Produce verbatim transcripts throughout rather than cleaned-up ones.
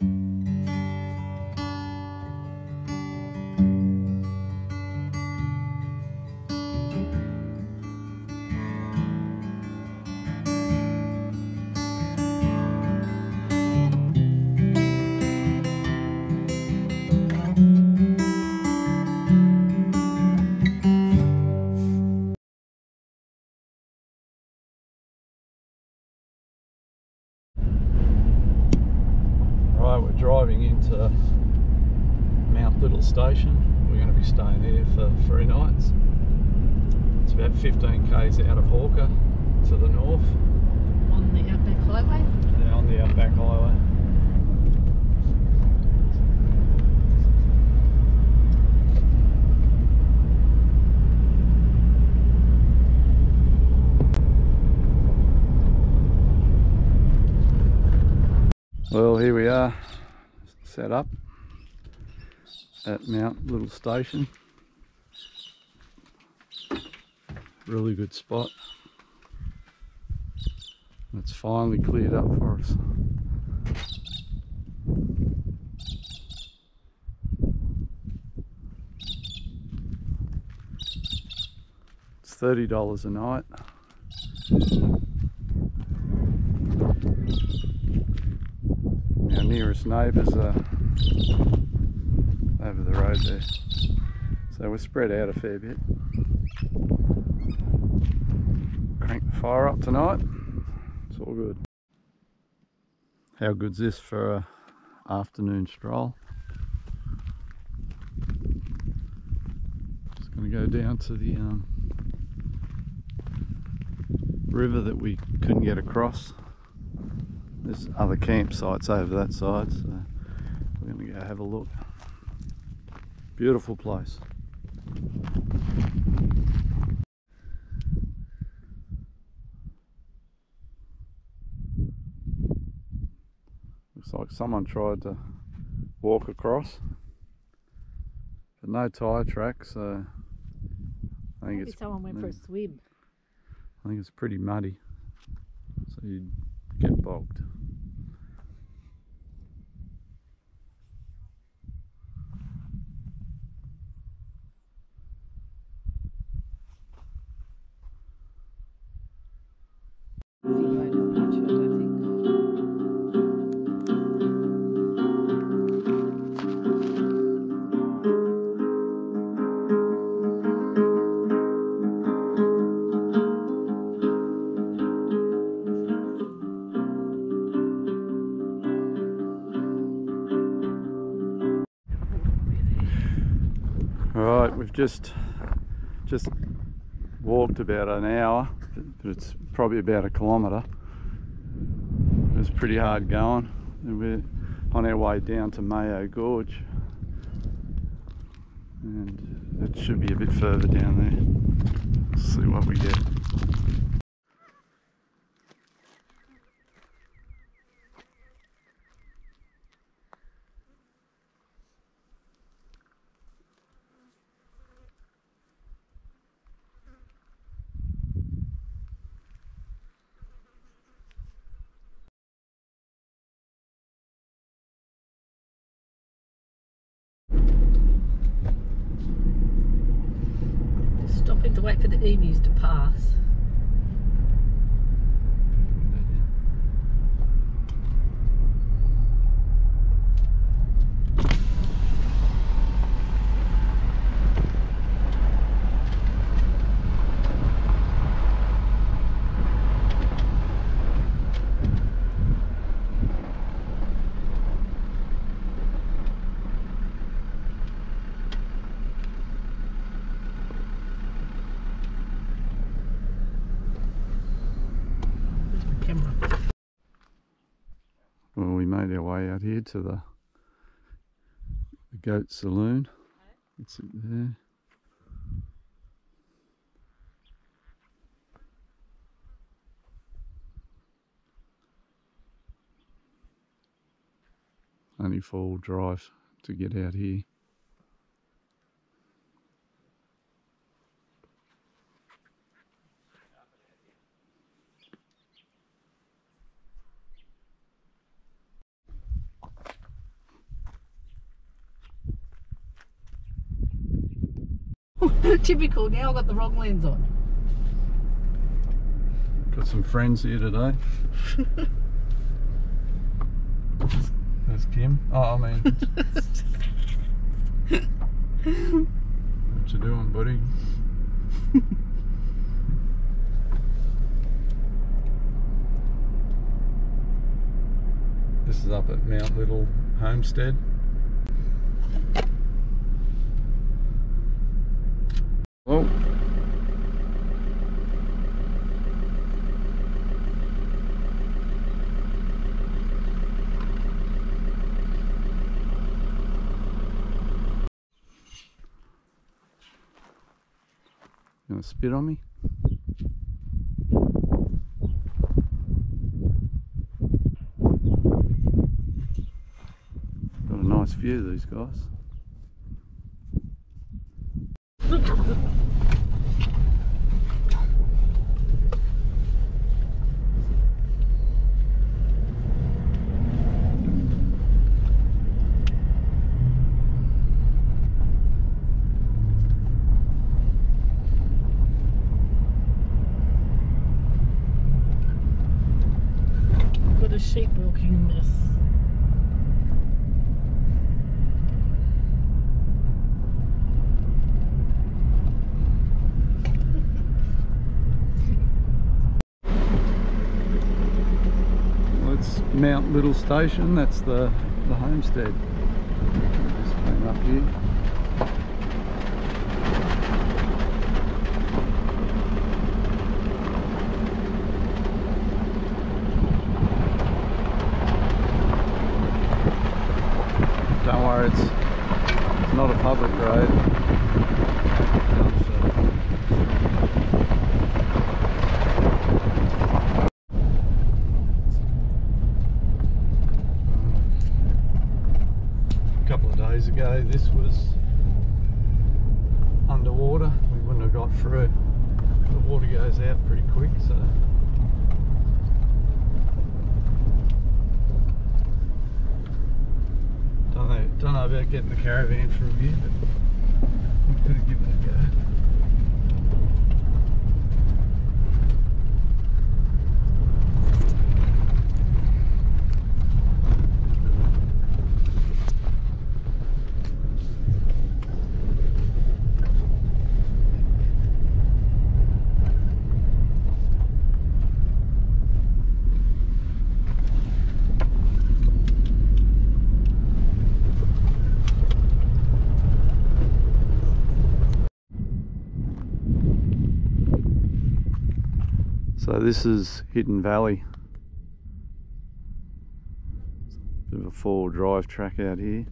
Driving into Mount Little Station. We're going to be staying there for three nights. It's about fifteen k's out of Hawker to the north. On the Outback Highway? Yeah, on the Outback Highway. Well, here we are, set up at Mount Little Station. Really good spot. It's finally cleared up for us. It's thirty dollars a night. Our nearest neighbours are over the road there, so we're spread out a fair bit. Crank the fire up tonight, it's all good. How good's this for an afternoon stroll? Just going to go down to the um, river that we couldn't get across. There's other campsites over that side, so we're going to go have a look. Beautiful place. Looks like someone tried to walk across, but no tyre track, so I think Maybe it's someone went for a swim. I think it's pretty muddy, so you'd get bogged. Alright, we've just just walked about an hour, but it's probably about a kilometre. It was pretty hard going, and we're on our way down to Mayo Gorge, and it should be a bit further down there. Let's see what we get. Stopping to wait for the emus to pass. Well, we made our way out here to the, the Goat Saloon. It's there. Only four-wheel drive to get out here. Typical, now I've got the wrong lens on. Got some friends here today. That's Kim. Oh, I mean. What you doing, buddy? This is up at Mount Little Homestead. Oh. You gonna spit on me? Got a nice view, these guys. Got a sheep walking this. It's Mount Little Station, that's the, the homestead. Just came up here. Don't worry, it's, it's not a public road. A couple of days ago this was underwater. We wouldn't have got through. The water goes out pretty quick, so don't know, don't know about getting the caravan for a view, but I'm gonna give it a go. So this is Hidden Valley. Bit of a four-wheel drive track out here.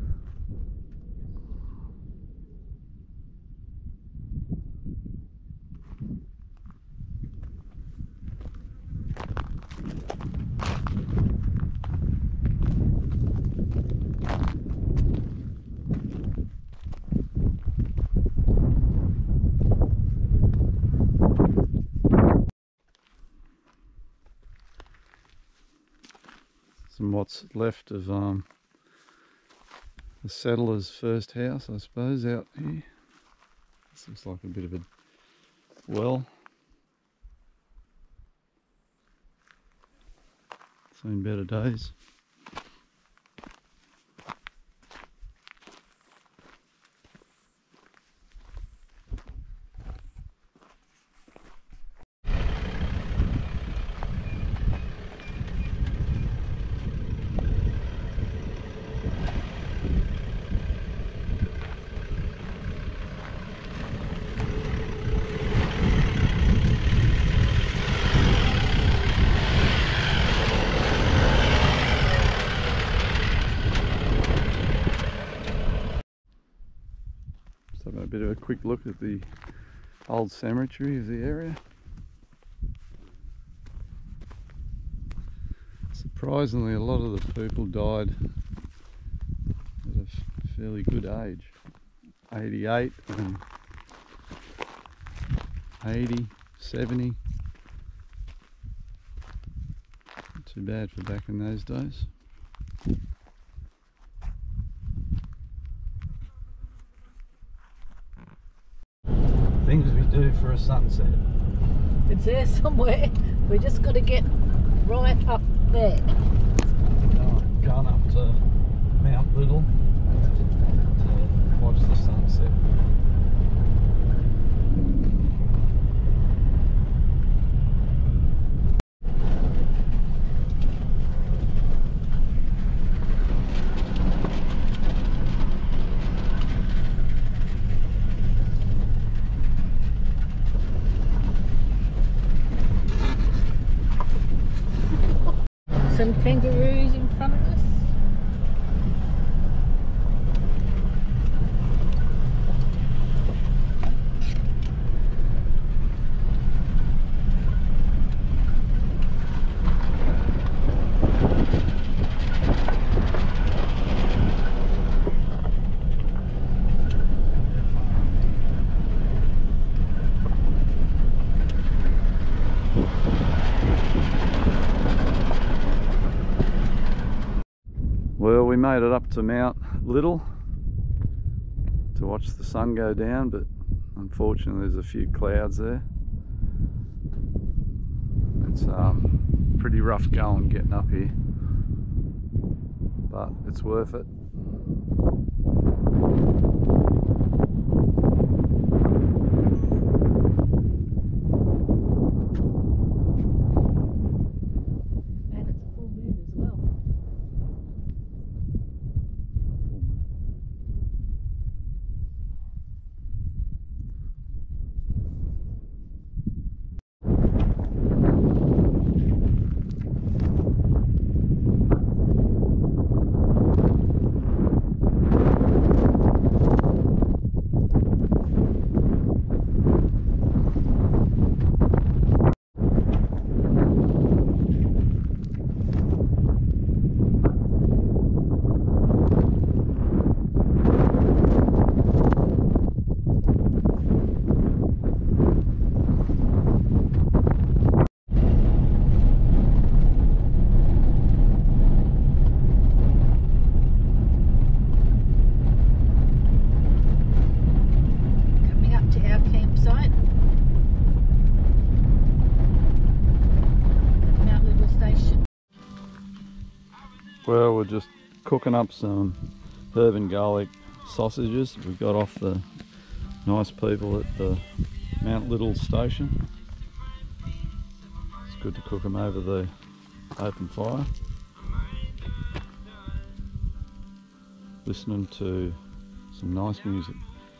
Some what's left of um, the settler's first house, I suppose, out here. This looks like a bit of a well. Seen better days. A bit of a quick look at the old cemetery of the area. Surprisingly, a lot of the people died at a fairly good age. eighty-eight and eighty, seventy. Not too bad for back in those days. do for a sunset? It's there somewhere. We just got to get right up there. Going, going up to Mount Little to watch the sunset. Some kangaroos in front of us. Well, we made it up to Mount Little to watch the sun go down, but unfortunately there's a few clouds there. It's um, pretty rough going getting up here, but it's worth it. And it's a full moon as well. Well, we're just cooking up some herb and garlic sausages we got off the nice people at the Mount Little station. It's good to cook them over the open fire. Listening to some nice music.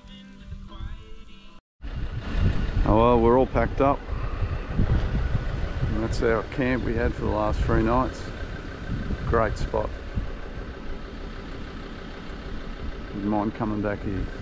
Oh well, we're all packed up. And that's our camp we had for the last three nights. Great spot. Wouldn't mind coming back here.